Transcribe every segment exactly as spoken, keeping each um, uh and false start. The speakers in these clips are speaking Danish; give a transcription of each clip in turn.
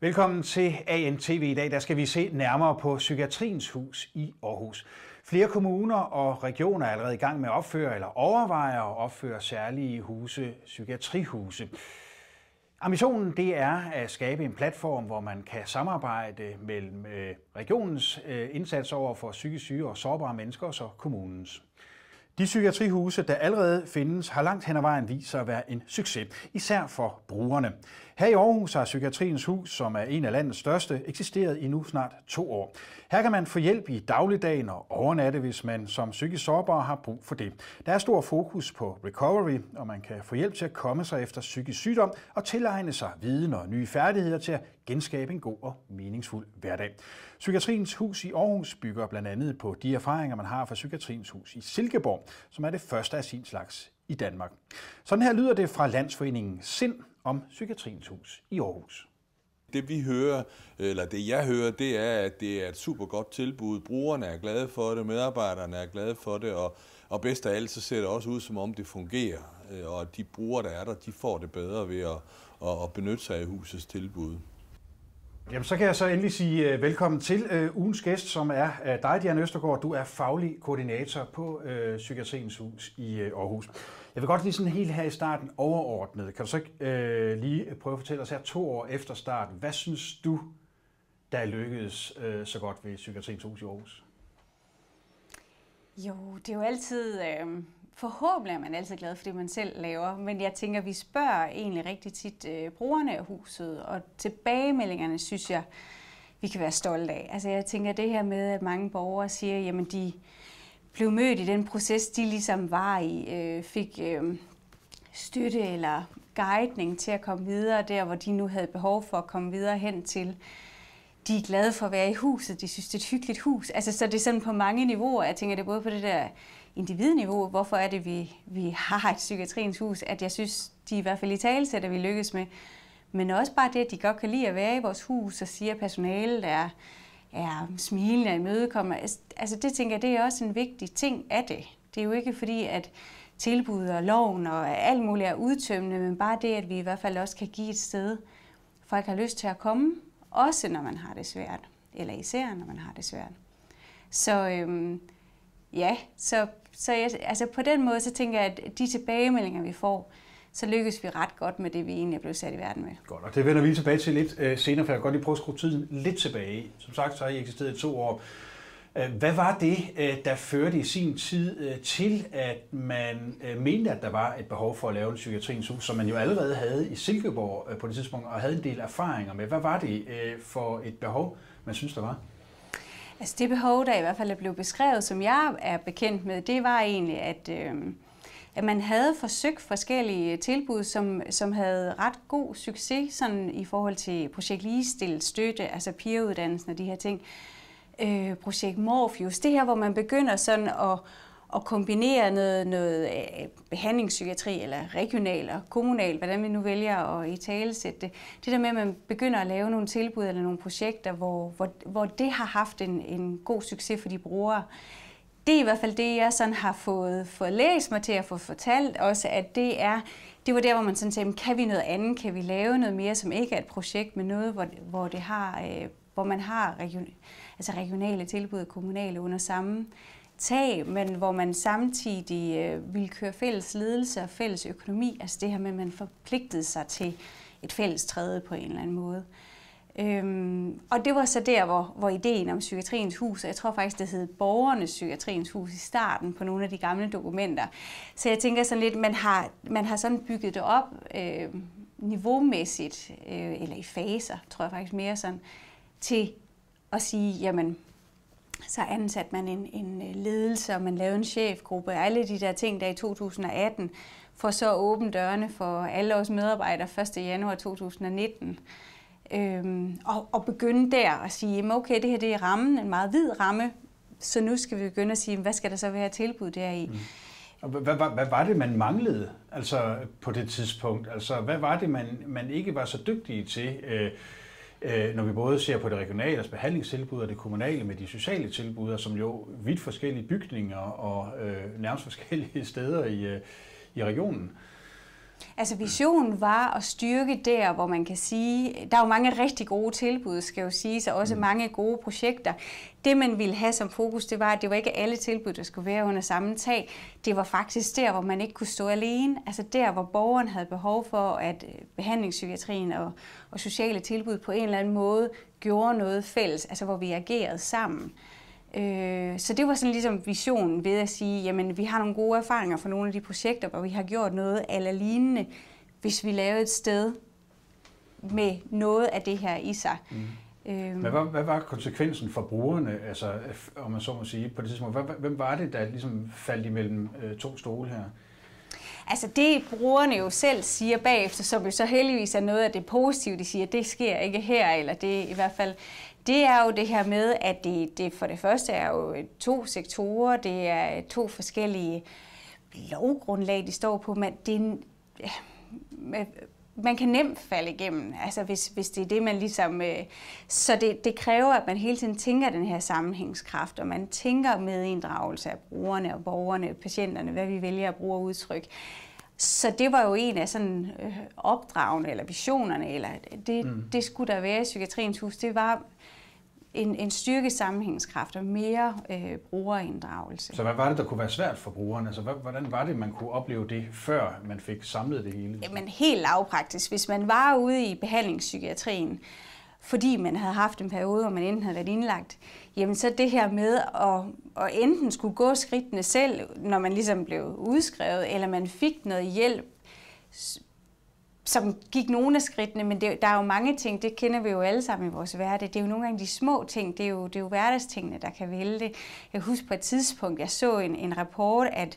Velkommen til A N T V. I dag der skal vi se nærmere på Psykiatriens Hus i Aarhus. Flere kommuner og regioner er allerede i gang med at opføre eller overvejer at opføre særlige huse, psykiatrihuse. Ambitionen det er at skabe en platform, hvor man kan samarbejde mellem regionens indsats over for psykisk syge og sårbare mennesker og så kommunens. De psykiatrihuse, der allerede findes, har langt hen ad vejen vist sig at være en succes, især for brugerne. Her i Aarhus har Psykiatriens Hus, som er en af landets største, eksisteret i nu snart to år. Her kan man få hjælp i dagligdagen og overnatte, hvis man som psykisk sårbar har brug for det. Der er stor fokus på recovery, og man kan få hjælp til at komme sig efter psykisk sygdom og tilegne sig viden og nye færdigheder til at genskabe en god og meningsfuld hverdag. Psykiatriens Hus i Aarhus bygger blandt andet på de erfaringer, man har fra Psykiatriens Hus i Silkeborg, som er det første af sin slags i Danmark. Sådan her lyder det fra Landsforeningen Sind om Psykiatriens Hus i Aarhus. Det vi hører, eller det jeg hører, det er, at det er et super godt tilbud. Brugerne er glade for det, medarbejderne er glade for det, og, og bedst af alt så ser det også ud, som om det fungerer. Og at de brugere, der er der, de får det bedre ved at, at, at benytte sig af husets tilbud. Jamen, så kan jeg så endelig sige uh, velkommen til uh, ugens gæst, som er uh, dig, Diana Østergaard. Du er faglig koordinator på uh, Psykiatriens Hus i uh, Aarhus. Jeg vil godt lige sådan helt her i starten overordnet. Kan du så uh, lige prøve at fortælle os her to år efter starten, hvad synes du, der lykkedes uh, så godt ved Psykiatriens Hus i Aarhus? Jo, det er jo altid... Øh... Forhåbentlig er man altid glad for det, man selv laver, men jeg tænker, vi spørger egentlig rigtig tit øh, brugerne af huset, og tilbagemeldingerne synes jeg, vi kan være stolte af. Altså jeg tænker det her med, at mange borgere siger, jamen de blev mødt i den proces, de ligesom var i, øh, fik øh, støtte eller guidning til at komme videre der, hvor de nu havde behov for at komme videre hen til. De er glade for at være i huset, de synes, det er et hyggeligt hus. Altså, så det er sådan på mange niveauer. Jeg tænker det både på det der individniveau, hvorfor er det, vi, vi har et Psykiatriens Hus, at jeg synes, de i hvert fald i talesæt, at vi lykkes med. Men også bare det, at de godt kan lide at være i vores hus og siger, at personalet er, er smilende og imødekommende. Altså det tænker jeg, det er også en vigtig ting af det. Det er jo ikke fordi, at tilbud og loven og alt muligt er udtømmende, men bare det, at vi i hvert fald også kan give et sted, folk har lyst til at komme, også når man har det svært, eller især når man har det svært. Så øhm, ja, så, så jeg, altså på den måde, så tænker jeg, at de tilbagemeldinger, vi får, så lykkes vi ret godt med det, vi egentlig er blevet sat i verden med. Godt, og det vender vi tilbage til lidt øh, senere, for jeg kan godt lige prøve at skrue tiden lidt tilbage. Som sagt, så har I eksisteret i to år. Hvad var det, der førte i sin tid til, at man mente, at der var et behov for at lave en Psykiatriens Hus, som man jo allerede havde i Silkeborg på det tidspunkt, og havde en del erfaringer med? Hvad var det for et behov, man synes, der var? Altså det behov, der i hvert fald er blevet beskrevet, som jeg er bekendt med, det var egentlig, at, øh, at man havde forsøgt forskellige tilbud, som, som havde ret god succes sådan i forhold til projekt ligestillet støtte, altså peeruddannelsen og de her ting. Øh, projekt Morpheus, det her, hvor man begynder sådan at, at kombinere noget, noget behandlingspsykiatri, eller regional og kommunal, hvordan vi nu vælger at italesætte det. Det der med, at man begynder at lave nogle tilbud eller nogle projekter, hvor, hvor, hvor det har haft en, en god succes for de brugere. Det er i hvert fald det, jeg sådan har fået, fået læst mig til at få fortalt også, at det er, det var der, hvor man sådan sagde, kan vi noget andet, kan vi lave noget mere, som ikke er et projekt, men noget, hvor, hvor det har... Øh, hvor man har region, altså regionale tilbud, kommunale under samme tag, men hvor man samtidig øh, vil køre fælles ledelse og fælles økonomi, altså det her med, at man forpligtede sig til et fælles træde på en eller anden måde. Øhm, og det var så der, hvor, hvor ideen om Psykiatriens Hus, og jeg tror faktisk, det hed Borgernes Psykiatriens Hus i starten på nogle af de gamle dokumenter. Så jeg tænker sådan lidt, man har, man har sådan bygget det op øh, niveaumæssigt, øh, eller i faser, tror jeg faktisk mere sådan, til at sige, jamen, så ansatte man en, en ledelse, og man lavede en chefgruppe, og alle de der ting der i to tusind og atten, for så at åbne dørene for alle vores medarbejdere første januar to tusind og nitten. Øhm, og, og begynde der at sige, jamen okay, det her det er rammen, en meget vid ramme, så nu skal vi begynde at sige, hvad skal der så være tilbud deri? Mm. Og hvad, hvad, hvad var det, man manglede altså, på det tidspunkt? Altså, hvad var det, man, man ikke var så dygtige til? Øh, Når vi både ser på det regionale, altså behandlingstilbud og det kommunale med de sociale tilbud, som jo vidt forskellige bygninger og øh, nærmest forskellige steder i, øh, i regionen. Altså visionen var at styrke der, hvor man kan sige, der er jo mange rigtig gode tilbud, skal jo siges, og også mm. mange gode projekter. Det man ville have som fokus, det var, at det var ikke alle tilbud, der skulle være under samme tag. Det var faktisk der, hvor man ikke kunne stå alene. Altså der, hvor borgeren havde behov for, at behandlingspsykiatrien og, og sociale tilbud på en eller anden måde gjorde noget fælles, altså hvor vi agerede sammen. Så det var sådan ligesom visionen ved at sige, jamen vi har nogle gode erfaringer fra nogle af de projekter, hvor vi har gjort noget eller lignende, hvis vi lavede et sted med noget af det her i sig. Mm. Øhm. Men hvad, hvad var konsekvensen for brugerne, altså om man så må sige, på det tidspunkt? Hvem var det, der ligesom faldt imellem øh, to stole her? Altså det brugerne jo selv siger bagefter, som jo så heldigvis er noget af det positive, de siger, det sker ikke her, eller det i hvert fald, det er jo det her med, at det, det for det første er jo to sektorer, det er to forskellige lovgrundlag, de står på, men det er, man kan nemt falde igennem, altså hvis, hvis det er det, man ligesom... Så det, det kræver, at man hele tiden tænker den her sammenhængskraft, og man tænker med inddragelse af brugerne og borgerne, patienterne, hvad vi vælger at bruge udtryk. Så det var jo en af sådan øh, opdragene, eller visionerne, eller det, mm. det skulle der være i Psykiatriens Hus. Det var en, en styrke sammenhængskraft og mere øh, brugerinddragelse. Så hvad var det, der kunne være svært for brugerne? Altså, hvordan var det, man kunne opleve det, før man fik samlet det hele? Jamen helt lavpraktisk. Hvis man var ude i behandlingspsykiatrien, fordi man havde haft en periode, hvor man enten havde været indlagt, jamen så det her med at, at enten skulle gå skridtene selv, når man ligesom blev udskrevet, eller man fik noget hjælp, som gik nogle af skridtene, men det, der er jo mange ting, det kender vi jo alle sammen i vores hverdag. Det er jo nogle gange de små ting, det er jo, det er jo hverdagstingene, der kan vælte. Jeg husker på et tidspunkt, jeg så en, en rapport, at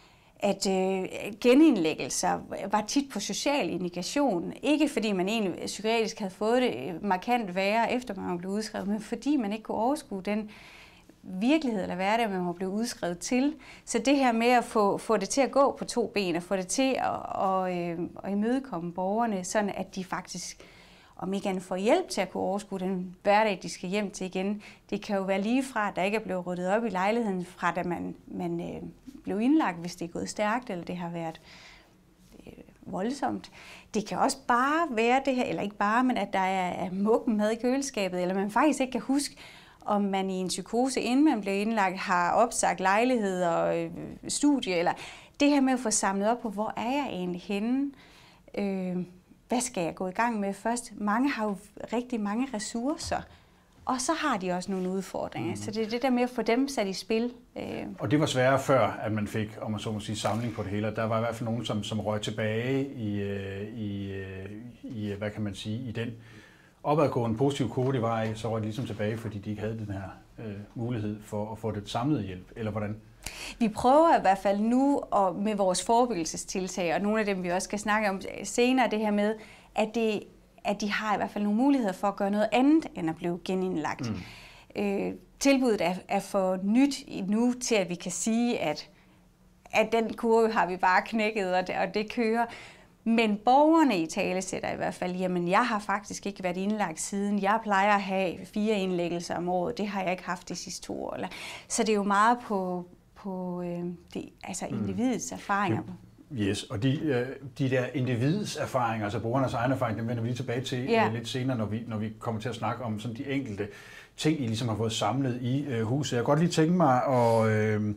at øh, genindlæggelser var tit på social indikation. Ikke fordi man egentlig psykiatrisk havde fået det markant værre, efter man var blevet udskrevet, men fordi man ikke kunne overskue den virkelighed eller hverdag, man var blevet udskrevet til. Så det her med at få, få det til at gå på to ben, og få det til at, og, øh, at imødekomme borgerne, sådan at de faktisk, om ikke andet, får hjælp til at kunne overskue den hverdag, de skal hjem til igen. Det kan jo være lige fra, at der ikke er blevet ryddet op i lejligheden, fra da man, man øh, blev indlagt, hvis det er gået stærkt, eller det har været øh, voldsomt. Det kan også bare være det her, eller ikke bare, men at der er, er mukken mad i køleskabet, eller man faktisk ikke kan huske, om man i en psykose, inden man blev indlagt, har opsagt lejlighed og øh, studie, eller det her med at få samlet op på, hvor er jeg egentlig henne? Øh, hvad skal jeg gå i gang med først? Mange har jo rigtig mange ressourcer, og så har de også nogle udfordringer. Mm. Så det er det der med at få dem sat i spil. Og det var sværere før, at man fik, om man så må sige, samling på det hele. Der var i hvert fald nogen, som, som røg tilbage i, i, i, hvad kan man sige, i den opadgående positive kurve, de var i, så røg de ligesom tilbage, fordi de ikke havde den her øh, mulighed for at få det samlede hjælp, eller hvordan? Vi prøver i hvert fald nu og med vores forebyggelsestiltag, og nogle af dem vi også skal snakke om senere, det her med, at, det, at de har i hvert fald nogle muligheder for at gøre noget andet, end at blive genindlagt. Mm. Øh, tilbuddet er, er for nyt nu til, at vi kan sige, at, at den kurve har vi bare knækket, og det, og det kører. Men borgerne i tale sætter i hvert fald, jamen jeg har faktisk ikke været indlagt siden. Jeg plejer at have fire indlæggelser om året. Det har jeg ikke haft de sidste to år. Så det er jo meget på, på øh, det, altså individets erfaringer. Yes, og de, de der individets erfaringer, altså brugernes egen erfaring, dem vender vi lige tilbage til ja. lidt senere, når vi, når vi kommer til at snakke om sådan de enkelte ting, I ligesom har fået samlet i øh, huset. Jeg kan godt lige tænke mig at... Øh,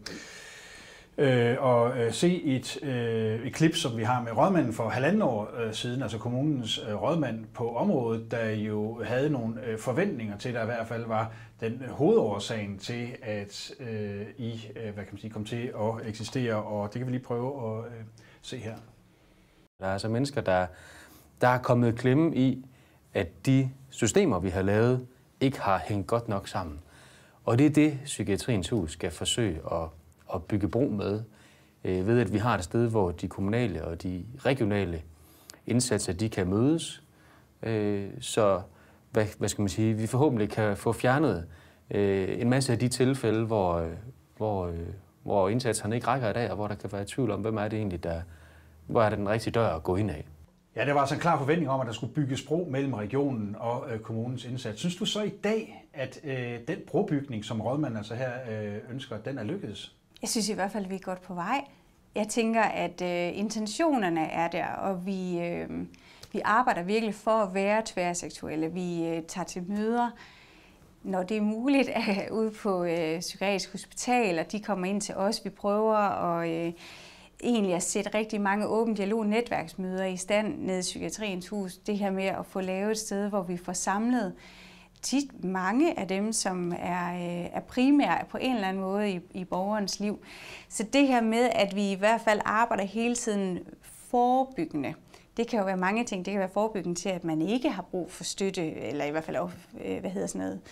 Øh, og øh, se et, øh, et klip, som vi har med rådmanden for halvanden år øh, siden, altså kommunens øh, rådmand på området, der jo havde nogle øh, forventninger til, der i hvert fald var den hovedårsagen til, at øh, I øh, hvad kan man sige, kom til at eksistere, og det kan vi lige prøve at øh, se her. Der er altså mennesker, der, der er kommet klemme i, at de systemer, vi har lavet, ikke har hængt godt nok sammen. Og det er det, Psykiatriens Hus skal forsøge at at bygge bro med, øh, ved at vi har et sted, hvor de kommunale og de regionale indsatser, de kan mødes. Øh, så, hvad, hvad skal man sige, vi forhåbentlig kan få fjernet øh, en masse af de tilfælde, hvor, øh, hvor, øh, hvor indsatserne ikke rækker i dag, og hvor der kan være tvivl om, hvem er det egentlig, der, hvor er det den rigtige dør at gå ind af. Ja, det var altså en klar forventning om, at der skulle bygges bro mellem regionen og øh, kommunens indsats. Synes du så i dag, at øh, den brobygning, som rådmanden altså her øh, ønsker, den er lykkedes? Jeg synes i hvert fald, at vi er godt på vej. jeg tænker, at øh, intentionerne er der, og vi, øh, vi arbejder virkelig for at være tværseksuelle. Vi øh, tager til møder, når det er muligt, ude på øh, psykiatrisk hospital, og de kommer ind til os. Vi prøver at, øh, egentlig at sætte rigtig mange åbne dialog-netværksmøder i stand nede i Psykiatriens Hus. Det her med at få lavet et sted, hvor vi får samlet tit mange af dem, som er, øh, er primære på en eller anden måde i, i borgerens liv. Så det her med, at vi i hvert fald arbejder hele tiden forebyggende. Det kan jo være mange ting. Det kan være forebyggende til, at man ikke har brug for støtte, eller i hvert fald, øh, hvad hedder sådan noget,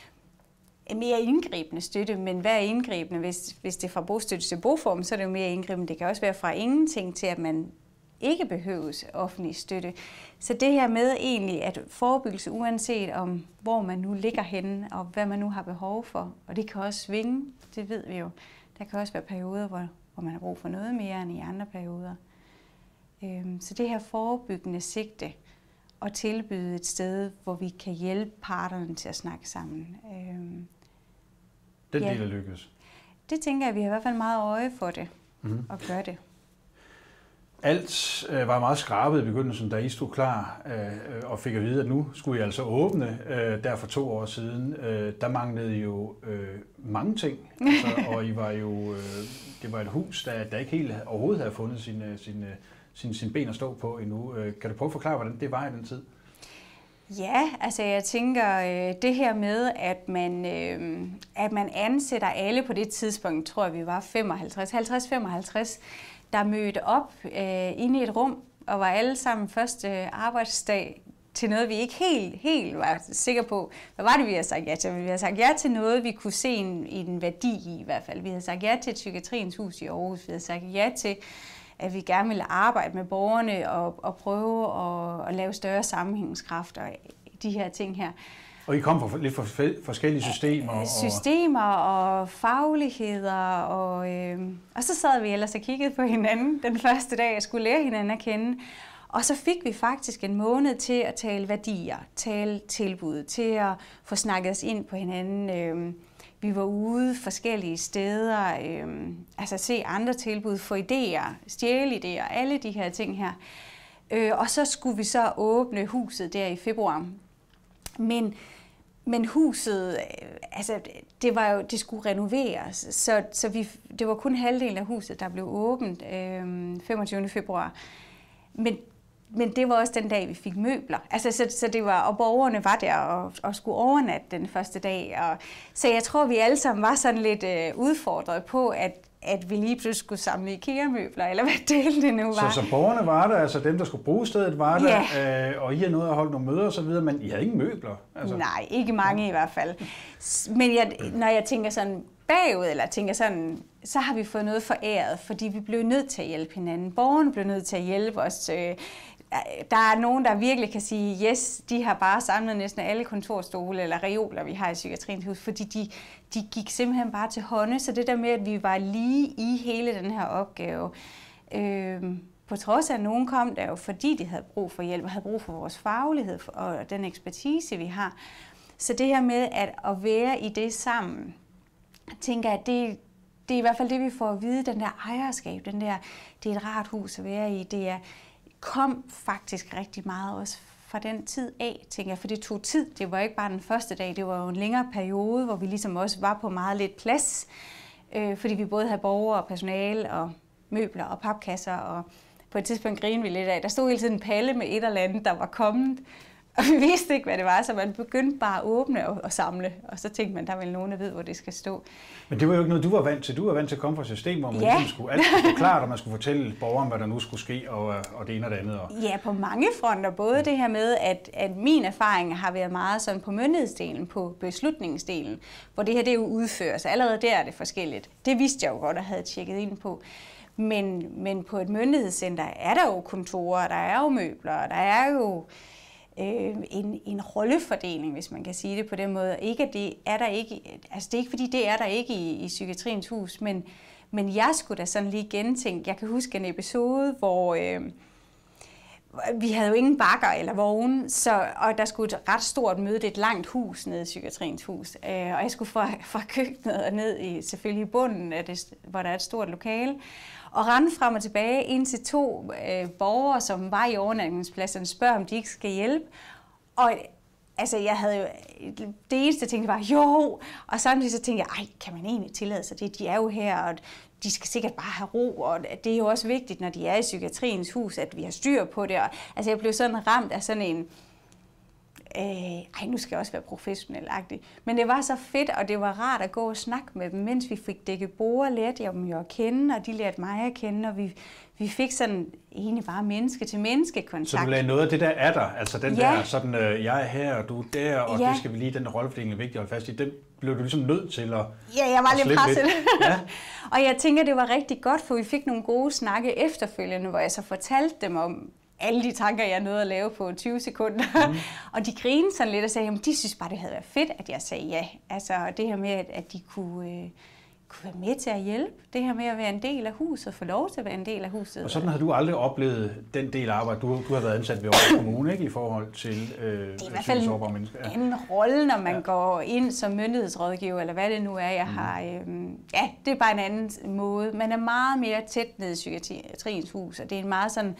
mere indgribende støtte, men hvad er indgribende? Hvis, hvis det er fra bostøtte til boform, så er det jo mere indgribende. Det kan også være fra ingenting til, at man ikke behøves offentlig støtte. Så det her med egentlig, at forebyggelse uanset om, hvor man nu ligger henne, og hvad man nu har behov for, og det kan også svinge, det ved vi jo. Der kan også være perioder, hvor, hvor man har brug for noget mere end i andre perioder. Øhm, så det her forebyggende sigte, og tilbyde et sted, hvor vi kan hjælpe parterne til at snakke sammen. Øhm, Den ja, del er lykkes. Det tænker jeg, at vi har i hvert fald meget øje for det, mm-hmm. og gør det. Alt øh, var meget skrabet i begyndelsen, da I stod klar øh, og fik at vide, at nu skulle I altså åbne. Øh, der for to år siden, øh, der manglede jo øh, mange ting. Altså, og I var jo, øh, det var et hus, der, der ikke helt overhovedet havde fundet sine, sine, sine, sine ben at stå på endnu. Øh, kan du prøve at forklare, hvordan det var i den tid? Ja, altså jeg tænker, øh, det her med, at man, øh, at man ansætter alle på det tidspunkt, tror jeg vi var femoghalvtreds, halvtreds femoghalvtreds, der mødte op øh, inde i et rum og var alle sammen første arbejdsdag til noget, vi ikke helt, helt var sikre på. Hvad var det, vi havde sagt ja til? Vi havde sagt ja til noget, vi kunne se en, en værdi i i hvert fald. Vi havde sagt ja til Psykiatriens Hus i Aarhus. Vi havde sagt ja til, at vi gerne ville arbejde med borgerne og, og prøve at, at lave større sammenhængskraft og de her ting her. Og I kom fra lidt forskellige systemer? Og... Systemer og fagligheder, og, øh, og så sad vi ellers og kiggede på hinanden den første dag, jeg skulle lære hinanden at kende. Og så fik vi faktisk en måned til at tale værdier, tale tilbud, til at få snakket os ind på hinanden. Øh, vi var ude forskellige steder, øh, altså se andre tilbud, få idéer, stjæle idéer, alle de her ting her. Øh, og så skulle vi så åbne huset der i februar. Men Men huset, altså det var jo, det skulle renoveres, så, så vi, det var kun halvdelen af huset, der blev åbent øh, femogtyvende februar. Men, men det var også den dag, vi fik møbler. Altså, så, så det var, og borgerne var der og, og skulle overnatte den første dag. Og, så jeg tror, vi alle sammen var sådan lidt øh, udfordret på, at at vi lige pludselig skulle samle IKEA-møbler, eller hvad delen det nu var. Så, så borgerne var der, altså dem, der skulle bruge stedet, var der, ja. øh, og I havde nået at holde nogle møder og så videre, men I havde ingen møbler? Altså. Nej, ikke mange i hvert fald. Men jeg, når jeg tænker sådan bagud, eller tænker sådan, så har vi fået noget foræret, fordi vi blev nødt til at hjælpe hinanden. Borgerne blev nødt til at hjælpe os. Der er nogen, der virkelig kan sige, yes, de har bare samlet næsten alle kontorstole eller reoler, vi har i Psykiatriens Hus, fordi de, de gik simpelthen bare til hånde. Så det der med, at vi var lige i hele den her opgave, øh, på trods af, at nogen kom der jo, fordi de havde brug for hjælp og havde brug for vores faglighed og den ekspertise, vi har. Så det her med at, at være i det sammen, tænker jeg, at det, det er i hvert fald det, vi får at vide, den der ejerskab, den der, det er et rart hus at være i, det er kom faktisk rigtig meget også fra den tid af, tænker jeg, for det tog tid. Det var ikke bare den første dag, det var jo en længere periode, hvor vi ligesom også var på meget lidt plads, øh, fordi vi både havde borgere og personale og møbler og papkasser, og på et tidspunkt grinede vi lidt af. Der stod hele tiden en palle med et eller andet, der var kommet, og vi vidste ikke, hvad det var, så man begyndte bare at åbne og, og samle, og så tænkte man, der er vel nogen, der ved, hvor det skal stå. Men det var jo ikke noget, du var vant til. Du var vant til at komme fra et system, hvor man ja. ligesom skulle alt skulle klart, og man skulle fortælle borgeren, hvad der nu skulle ske, og, og det ene og det andet. Og... Ja, på mange fronter. Både ja. det her med, at, at min erfaring har været meget sådan på myndighedsdelen, på beslutningsdelen, hvor det her det jo udføres. Allerede der er det forskelligt. Det vidste jeg jo godt, at havde tjekket ind på. Men, men på et myndighedscenter er der jo kontorer, der er jo møbler, der er jo øh, en, en rollefordeling, hvis man kan sige det på den måde. Ikke, at det er der ikke, altså det er ikke fordi, det er der ikke i, i Psykiatriens Hus, men, men jeg skulle da sådan lige gentænke. Jeg kan huske en episode, hvor øh, vi havde jo ingen bakker eller vogne, så, og der skulle et ret stort møde, det er et langt hus nede i Psykiatriens Hus, øh, og jeg skulle fra, fra køkkenet og ned i selvfølgelig i bunden, af det, hvor der er et stort lokale. og rende frem og tilbage ind til to øh, borgere, som var i overnatningspladserne, spørger, om de ikke skal hjælpe. Og altså, jeg havde jo, det eneste, jeg tænkte var, jo, og samtidig så tænkte jeg, ej, kan man egentlig tillade sig det? De er jo her, og de skal sikkert bare have ro, og det er jo også vigtigt, når de er i psykiatriens hus, at vi har styr på det. Og, altså, jeg blev sådan ramt af sådan en, øh, ej, nu skal jeg også være professionel-agtig. Men det var så fedt, og det var rart at gå og snakke med dem, mens vi fik dækket bord, lærte jeg dem jo at kende, og de lærte mig at kende, og vi, vi fik sådan egentlig bare menneske til menneske kontakt. Så du lagde noget af det der er der, altså den ja. der sådan, øh, jeg er her, og du er der, og ja. det skal vi lige, den rollefordeling er vigtig at holde fast i, den blev du ligesom nødt til at Ja, jeg var lidt presset. Ja. Og jeg tænker, det var rigtig godt, for vi fik nogle gode snakke efterfølgende, hvor jeg så fortalte dem om alle de tanker, jeg nåede at lave på tyve sekunder. Mm. Og de grinede sådan lidt og sagde, at de synes bare, det havde været fedt, at jeg sagde ja. Altså det her med, at de kunne, øh, kunne være med til at hjælpe. Det her med at være en del af huset, få lov til at være en del af huset. Og sådan har du aldrig oplevet den del af arbejde. Du, du har været ansat ved Aarhus Kommune, ikke, i forhold til øh, det er i hvert fald en mennesker. Ja. anden rolle, når man ja. går ind som myndighedsrådgiver, eller hvad det nu er, jeg mm. har. Øh, ja, det er bare en anden måde. Man er meget mere tæt ned i psykiatriens hus, og det er en meget sådan...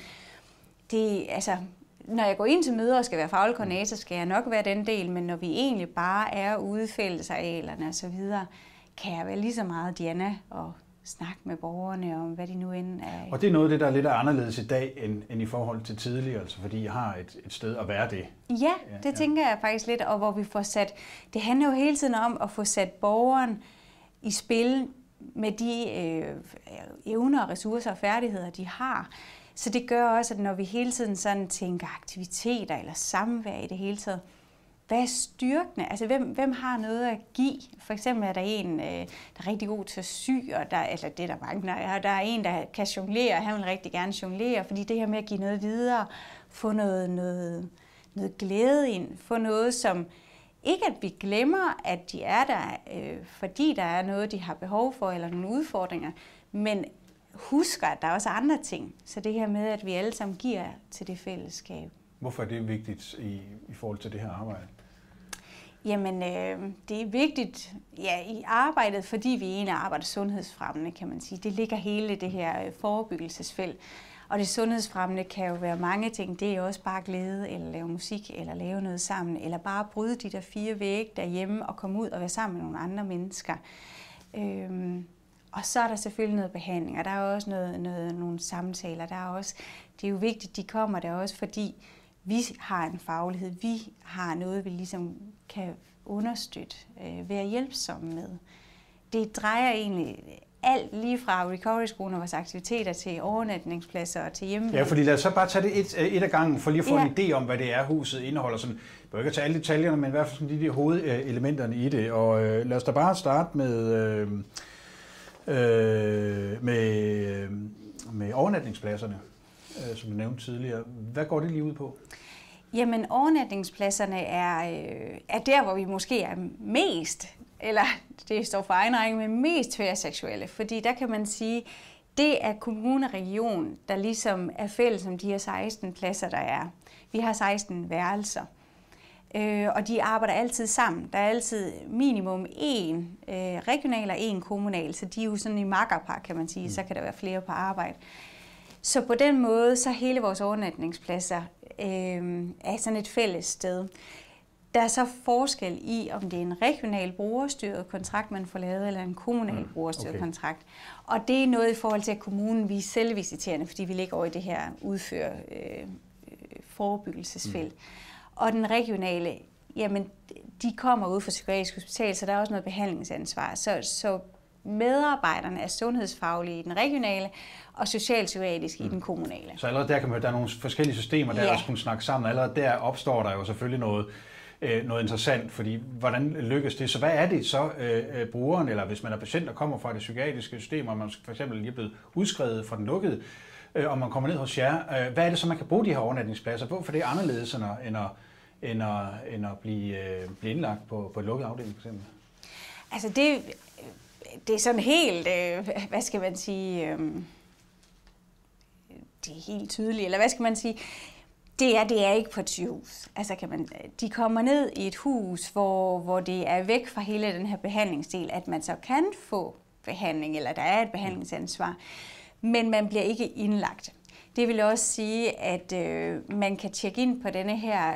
Det, altså, når jeg går ind til møder og skal være faglig koordinator, skal jeg nok være den del, men når vi egentlig bare er ude i fællesarealerne og så videre, kan jeg være lige så meget Diana og snakke med borgerne om, hvad de nu end er. Og det er noget af det, der er lidt anderledes i dag, end, end i forhold til tidligere, altså fordi jeg har et, et sted at være det. Ja, det ja, tænker ja. jeg faktisk lidt, og hvor vi får sat, det handler jo hele tiden om at få sat borgeren i spil med de øh, evner, ressourcer og færdigheder, de har. Så det gør også, at når vi hele tiden sådan tænker aktiviteter eller samvær i det hele taget, hvad er styrkende? Altså, hvem, hvem har noget at give? For eksempel er der en, der er rigtig god til at sy, og der, eller det er der mange, der er. Der er en, der kan jonglere, og han vil rigtig gerne jonglere, fordi det her med at give noget videre, få noget, noget, noget glæde ind, få noget, som ikke at vi glemmer, at de er der, øh, fordi der er noget, de har behov for, eller nogle udfordringer, men husker, at der er også andre ting. Så det her med, at vi alle sammen giver til det fællesskab. Hvorfor er det vigtigt i, i forhold til det her arbejde? Jamen, øh, det er vigtigt ja, i arbejdet, fordi vi egentlig arbejder sundhedsfremmende, kan man sige. Det ligger hele det her øh, forebyggelsesfelt. Og det sundhedsfremmende kan jo være mange ting. Det er også bare glæde, eller lave musik, eller lave noget sammen, eller bare bryde de der fire vægge derhjemme og komme ud og være sammen med nogle andre mennesker. Øh, Og så er der selvfølgelig noget behandling, og der er også noget, noget, nogle samtaler. Der er også, det er jo vigtigt, at de kommer der også, fordi vi har en faglighed. Vi har noget, vi ligesom kan understøtte, øh, være hjælpsomme med. Det drejer egentlig alt lige fra recovery-skolen og vores aktiviteter til overnatningspladser og til hjemme. Ja, fordi lad os så bare tage det et, et af gangen, for lige at få ja. en idé om, hvad det er, huset indeholder. Sådan, jeg bør ikke tage alle detaljerne, men i hvert fald sådan de, de hovedelementerne i det. Og øh, lad os da bare starte med... Øh, Øh, med, med overnatningspladserne, øh, som du nævnte tidligere. Hvad går det lige ud på? Jamen, overnatningspladserne er, øh, er der, hvor vi måske er mest, eller det står for egen regning, men mest tværseksuelle. Fordi der kan man sige, det er kommune og region, der ligesom er fælles om de her seksten pladser, der er. Vi har seksten værelser. Øh, og de arbejder altid sammen. Der er altid minimum én øh, regional og én kommunal, så de er jo sådan i makkerpar, kan man sige. Så kan der være flere på arbejde. Så på den måde, så hele vores overnatningspladser øh, er sådan et fælles sted. Der er så forskel i, om det er en regional brugerstyret kontrakt, man får lavet, eller en kommunal brugerstyret okay. kontrakt. Og det er noget i forhold til, at kommunen vi er selvvisiterende, fordi vi ligger over i det her udføre øh, forebyggelsesfelt. Mm. Og den regionale, jamen, de kommer ud fra psykiatrisk hospital, så der er også noget behandlingsansvar. Så, så medarbejderne er sundhedsfaglige i den regionale, og socialpsykiatrisk mm. i den kommunale. Så allerede der kan man, der er nogle forskellige systemer, der ja. også kunne snakke sammen. Allerede der opstår der jo selvfølgelig noget, øh, noget interessant, fordi hvordan lykkes det? Så hvad er det så, øh, brugeren, eller hvis man er patient, der kommer fra det psykiatriske system, og man for eksempel lige er blevet udskrevet fra den lukkede, og man kommer ned hos jer. Hvad er det så, man kan bruge de her overnatningspladser? Hvorfor det er anderledes end at, end at, end at, end at blive, blive indlagt på, på et lukket afdeling, for eksempel? Altså det, det er sådan helt, hvad skal man sige, det er helt tydeligt, eller hvad skal man sige, det er, det er ikke på et sygehus. Altså kan man, de kommer ned i et hus, hvor, hvor det er væk fra hele den her behandlingsdel, at man så kan få behandling, eller der er et behandlingsansvar. men man bliver ikke indlagt. Det vil også sige, at øh, man kan tjekke ind på denne her.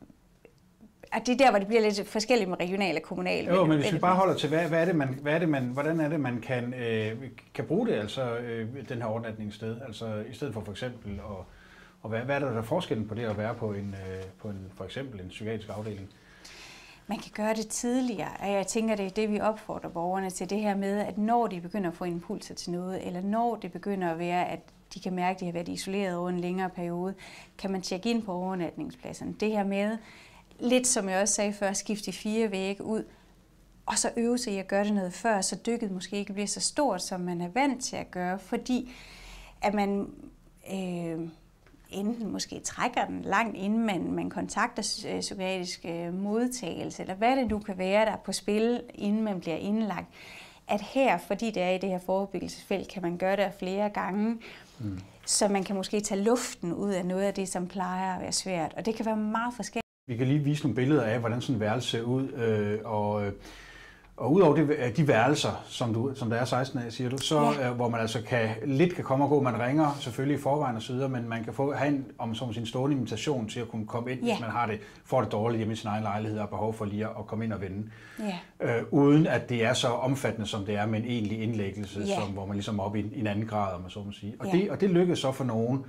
At det er der, hvor det bliver lidt forskelligt med regionale og kommunale. Jo, men hvis vi bare holder til, hvad, hvad er det, man, hvad er det, man, hvordan er det, man kan, øh, kan bruge det, altså øh, den her overnatningssted, altså i stedet for for eksempel, og, og hvad, hvad er der, der er forskellen på det at være på en, øh, på en, for eksempel en psykiatrisk afdeling? Man kan gøre det tidligere, og jeg tænker, det er det, vi opfordrer borgerne til, det her med, at når de begynder at få impulser til noget, eller når det begynder at være, at de kan mærke, at de har været isoleret over en længere periode, kan man tjekke ind på overnatningspladserne. Det her med, lidt som jeg også sagde før, skifte fire vægge ud, og så øve sig i at gøre det noget før, så dykket måske ikke bliver så stort, som man er vant til at gøre, fordi at man øh, enten måske trækker den langt, inden man, man kontakter øh, psykiatrisk øh, modtagelse, eller hvad det nu kan være, der er på spil, inden man bliver indlagt. At her, fordi det er i det her forebyggelsesfelt, kan man gøre det flere gange, mm. så man kan måske tage luften ud af noget af det, som plejer at være svært, og det kan være meget forskelligt. Vi kan lige vise nogle billeder af, hvordan sådan en værelse ser ud, øh, og, og udover det, de værelser, som, du, som der er seksten af, siger du, så ja. øh, hvor man altså kan, lidt kan komme og gå, man ringer selvfølgelig i forvejen og så videre, men man kan få, have en, om som sin stående invitation til at kunne komme ind, ja. hvis man har det, får det dårligt hjemme i sin egen lejlighed og behov for lige at komme ind og vende. Ja. Øh, uden at det er så omfattende, som det er med en egentlig indlæggelse, ja. som, hvor man ligesom er oppe i en anden grad, om man så må sige. Og, ja. det, og det lykkedes så for nogen.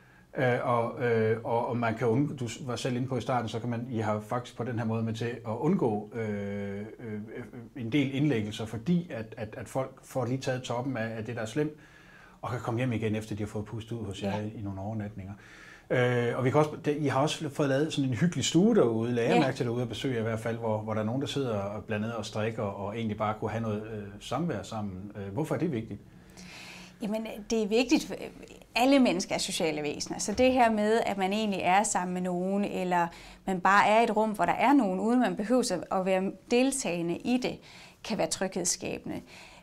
Øh, og, øh, og man kan undgå, du var selv inde på i starten, så kan man, I har faktisk på den her måde med til at undgå øh, øh, en del indlæggelser, fordi at, at, at folk får lige taget toppen af, af det, der er slemt, og kan komme hjem igen, efter de har fået pustet ud hos jer ja. i nogle overnatninger. Øh, og vi kan også, det, I har også fået lavet sådan en hyggelig stue derude, lader jeg mærke til derude at besøge i hvert fald, hvor, hvor der er nogen, der sidder og blandt andet og strikker, og egentlig bare kunne have noget øh, samvær sammen. Øh, hvorfor er det vigtigt? Jamen, det er vigtigt. Alle mennesker er sociale væsener, så det her med, at man egentlig er sammen med nogen, eller man bare er i et rum, hvor der er nogen, uden man behøver at være deltagende i det, kan være tryghedsskabende.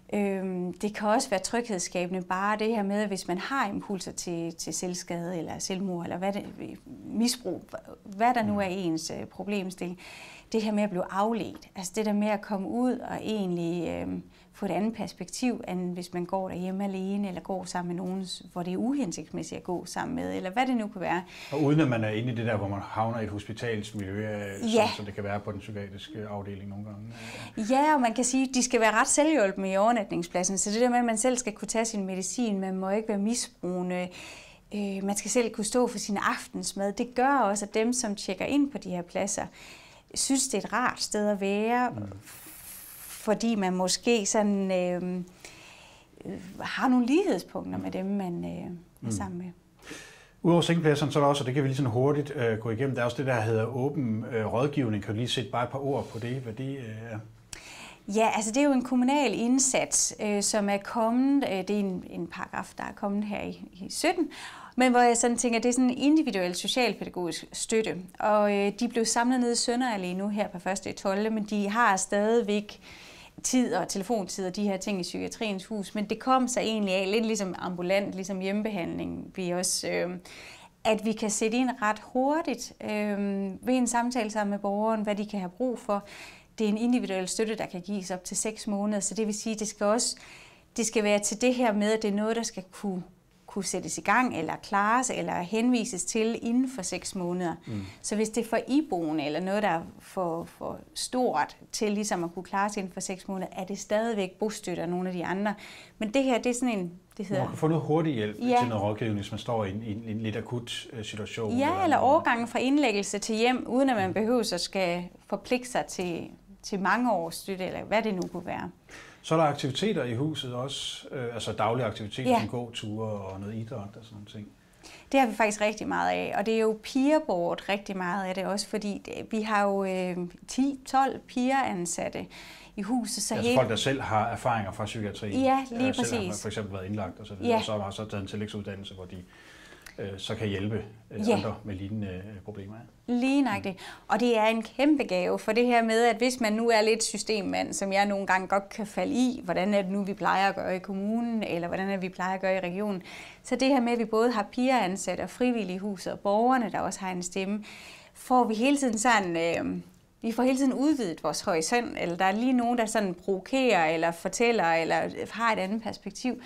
Det kan også være tryghedsskabende bare det her med, hvis man har impulser til, til selvskade eller selvmord, eller hvad det, misbrug, hvad der nu er ens problemstilling. Det her med at blive afledt, altså det der med at komme ud og egentlig øh, få et andet perspektiv, end hvis man går derhjemme alene, eller går sammen med nogen, hvor det er uhensigtsmæssigt at gå sammen med, eller hvad det nu kan være. Og uden at man er inde i det der, hvor man havner i et hospitalsmiljø, ja. som det kan være på den psykiatriske afdeling nogle gange. Ja, og man kan sige, at de skal være ret selvhjulpne i overnatningspladsen, så det der med, at man selv skal kunne tage sin medicin, man må ikke være misbrugende, øh, man skal selv kunne stå for sin aftensmad, det gør også, at dem, som tjekker ind på de her pladser, synes, det er et rart sted at være, mm. fordi man måske sådan, øh, har nogle lighedspunkter med dem, man øh, er mm. sammen med. Udover sengepladserne, så er der også, og det kan vi lige sådan hurtigt øh, gå igennem, der er også det, der hedder åben øh, rådgivning. Kan du lige sætte bare et par ord på det, hvad det øh, er? Ja, altså det er jo en kommunal indsats, øh, som er kommet, øh, det er en, en paragraf, der er kommet her i, i sytten, men hvor jeg sådan tænker, det er sådan en individuel socialpædagogisk støtte, og øh, de blev samlet nede i Sønderallé nu her på første tolvte men de har stadigvæk tid og telefontid og de her ting i Psykiatriens Hus, men det kom så egentlig af, lidt ligesom ambulant, ligesom hjemmebehandling, vi også, øh, at vi kan sætte ind ret hurtigt øh, ved en samtale sammen med borgeren, hvad de kan have brug for. Det er en individuel støtte, der kan gives op til seks måneder, så det vil sige, at det skal også det skal være til det her med, at det er noget, der skal kunne kunne sættes i gang, eller klares, eller henvises til inden for seks måneder. Mm. Så hvis det er for iboende, eller noget, der er for, for stort til ligesom at kunne klares inden for seks måneder, er det stadigvæk bostøtte og nogle af de andre. Men det her, det er sådan en, det hedder... Man kan få noget hurtig hjælp ja. til noget rådgivning, hvis man står i en, en, en lidt akut situation. Ja, eller, eller overgangen fra indlæggelse til hjem, uden at man behøver at skal forpligte sig til, til mange års støtte, eller hvad det nu kunne være. Så er der aktiviteter i huset også, øh, altså daglige aktiviteter, ja. som gåture og noget idræt og sådan nogle ting. Det har vi faktisk rigtig meget af, og det er jo peerboard rigtig meget af det også, fordi vi har jo øh, ti tolv peer-ansatte i huset. Så altså hele... folk, der selv har erfaringer fra psykiatrien. Ja, lige præcis. Selv har for eksempel været indlagt og så videre, ja. og så har så taget en tillægsuddannelse, hvor de øh, så kan hjælpe øh, ja. andre med lignende øh, problemer. Lige nøjagtigt. Og det er en kæmpe gave for det her med, at hvis man nu er lidt systemmand, som jeg nogle gange godt kan falde i, hvordan er det nu, vi plejer at gøre i kommunen, eller hvordan er det, vi plejer at gøre i regionen. Så det her med, at vi både har peer-ansat og frivillige huset og borgerne, der også har en stemme, får vi hele tiden sådan... Øh, vi får hele tiden udvidet vores horisont, eller der er lige nogen, der sådan provokerer, eller fortæller, eller har et andet perspektiv.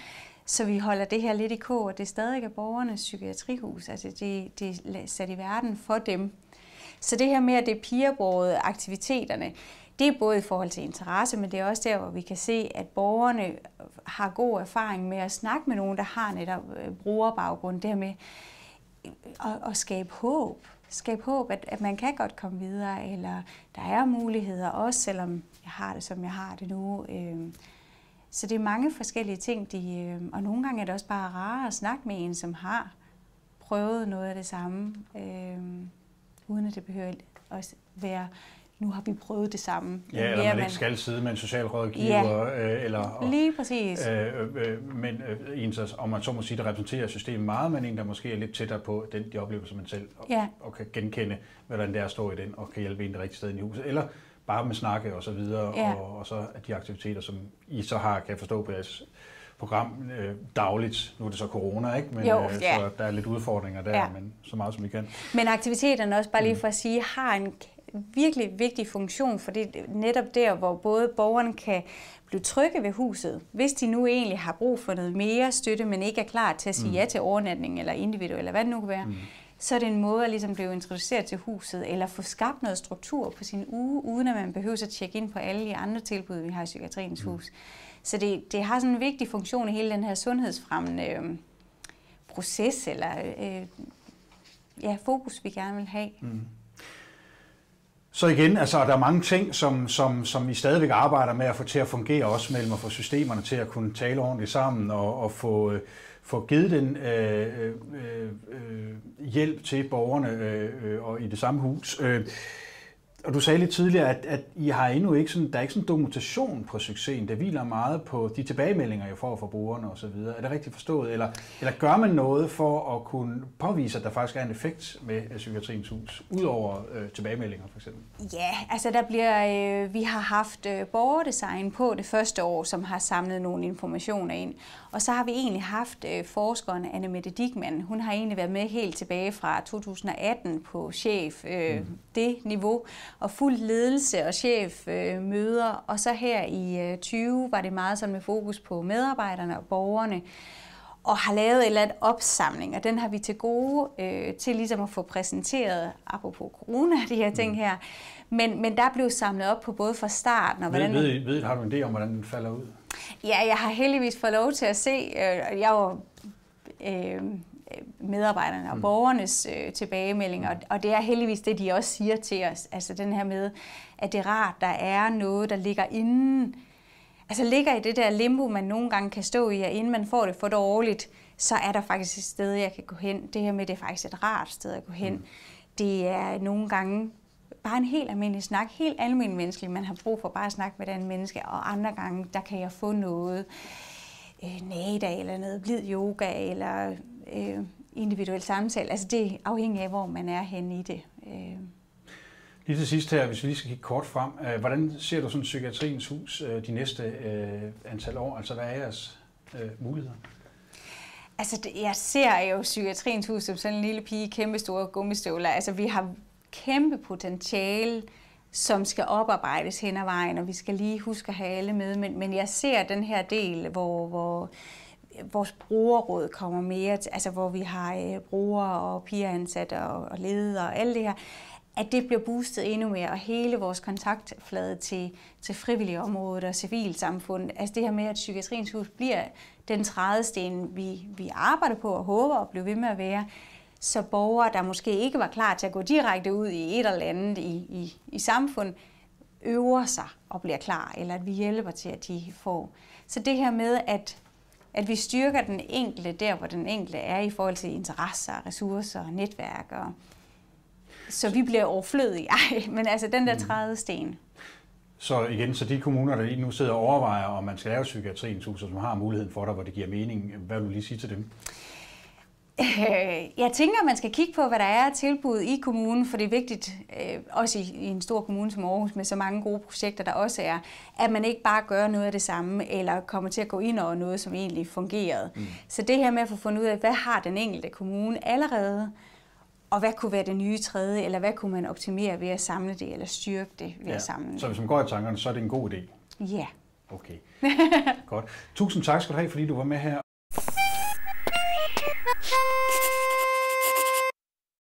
Så vi holder det her lidt i kog, og det er stadig af borgernes psykiatrihus. Altså det, det er sat i verden for dem. Så det her med, at det er peerbårede aktiviteterne, det er både i forhold til interesse, men det er også der, hvor vi kan se, at borgerne har god erfaring med at snakke med nogen, der har netop brugerbaggrund. Det her med at, at skabe håb. Skabe håb, at, at man kan godt komme videre, eller der er muligheder, også selvom jeg har det, som jeg har det nu. Så det er mange forskellige ting, de, og nogle gange er det også bare rart at snakke med en, som har prøvet noget af det samme, uden at det behøver at være, nu har vi prøvet det samme. Ja, eller man, man ikke skal sidde med en socialrådgiver. Ja, øh, eller, og, lige præcis. Øh, øh, men øh, en, så, om man så må sige, der repræsenterer systemet meget, men en, der måske er lidt tættere på den, de oplever som man selv, og, ja. og kan genkende, hvordan det er at stå i den, og kan hjælpe en det rigtige sted i huset. Eller bare med snakke og så videre, ja. og, og så de aktiviteter, som I så har, kan jeg forstå på jeres program øh, dagligt. Nu er det så corona, ikke? Men, jo, øh, ja. så der er lidt udfordringer der, ja. men så meget som vi kan. Men aktiviteterne også, bare lige for at sige, har en virkelig vigtig funktion, for det er netop der, hvor både borgerne kan blive trygge ved huset, hvis de nu egentlig har brug for noget mere støtte, men ikke er klar til at sige mm. ja til overnatning eller individuelt, eller hvad det nu kan være, mm. så er det en måde at ligesom blive introduceret til huset, eller få skabt noget struktur på sin uge, uden at man behøver at tjekke ind på alle de andre tilbud, vi har i Psykiatriens mm. hus. Så det, det har sådan en vigtig funktion i hele den her sundhedsfremmende øh, proces, eller øh, ja, fokus, vi gerne vil have. Mm. Så igen, altså, der er mange ting, som, som, som I stadigvæk arbejder med at få til at fungere, også mellem at få systemerne til at kunne tale ordentligt sammen, og, og få, øh, få givet den øh, øh, øh, hjælp til borgerne øh, og i det samme hus. Øh, Og du sagde lidt tidligere, at, at I har endnu ikke sådan, der er ikke sådan dokumentation på succesen. Det hviler meget på de tilbagemeldinger, jeg får fra brugerne osv. Er det rigtigt forstået? Eller, eller gør man noget for at kunne påvise, at der faktisk er en effekt med Psykiatriens hus, udover øh, tilbagemeldinger for eksempel? Ja, altså der bliver, øh, vi har haft øh, borgerdesign på det første år, som har samlet nogle informationer ind. Og så har vi egentlig haft øh, forskeren Anne-Mette Dickmann. Hun har egentlig været med helt tilbage fra to tusind og atten på chef, øh, mm. det niveau, og fuld ledelse og chef øh, møder. Og så her i øh, tyve var det meget sådan med fokus på medarbejderne og borgerne, og har lavet et eller andet opsamling, og den har vi til gode øh, til ligesom at få præsenteret, apropos corona, de her ting her. Men, men der blev samlet op på både fra starten og hvordan... Ved, ved, ved, har du en idé om, hvordan den falder ud? Ja, jeg har heldigvis fået lov til at se, øh, jeg var øh, medarbejderne og borgernes øh, tilbagemeldinger, og, og det er heldigvis det, de også siger til os, altså den her med, at det er rart, der er noget, der ligger inden, altså ligger i det der limbo, man nogle gange kan stå i, og inden man får det for dårligt, så er der faktisk et sted, jeg kan gå hen. Det her med, det er faktisk et rart sted at gå hen. Mm. Det er nogle gange bare en helt almindelig snak, helt almindelig menneskelig. Man har brug for bare at snakke med den menneske, og andre gange, der kan jeg få noget øh, nægedag, eller noget blid yoga, eller øh, individuel samtale. Altså det er afhængigt af, hvor man er henne i det. Øh. Lige til sidst her, hvis vi lige skal kigge kort frem. Øh, hvordan ser du sådan Psykiatriens hus øh, de næste øh, antal år? Altså hvad er jeres øh, muligheder? Altså jeg ser jo Psykiatriens hus som sådan en lille pige, kæmpe store gummistøvler. Altså vi har kæmpe potentiale, som skal oparbejdes hen ad vejen, og vi skal lige huske at have alle med. Men, men jeg ser den her del, hvor, hvor vores brugerråd kommer mere, altså hvor vi har øh, brugere og pigeransatte og, og ledere og alt det her, at det bliver boostet endnu mere, og hele vores kontaktflade til, til frivillige området og civilsamfundet. Altså det her med, at Psykiatriens hus bliver den trædesten, vi, vi arbejder på og håber at blive ved med at være, så borgere, der måske ikke var klar til at gå direkte ud i et eller andet i, i, i samfundet, øver sig og bliver klar, eller at vi hjælper til, at de får. Så det her med, at, at vi styrker den enkelte der, hvor den enkelte er i forhold til interesser, ressourcer og netværk, og så vi bliver overflødige. Ej, men altså den der trædesten. Så igen, så de kommuner, der lige nu sidder og overvejer, om man skal lave Psykiatriens hus, og som har muligheden for dig, hvor det giver mening, hvad vil du lige sige til dem? Jeg tænker, at man skal kigge på, hvad der er tilbud i kommunen, for det er vigtigt, også i en stor kommune som Aarhus, med så mange gode projekter, der også er, at man ikke bare gør noget af det samme, eller kommer til at gå ind over noget, som egentlig fungerede. Mm. Så det her med at få fundet ud af, hvad har den enkelte kommune allerede, og hvad kunne være det nye tredje, eller hvad kunne man optimere ved at samle det, eller styrke det ved ja. at samle det. Så hvis man går i tankerne, så er det en god idé? Ja. Okay, godt. Tusind tak skal du have, fordi du var med her. Hej.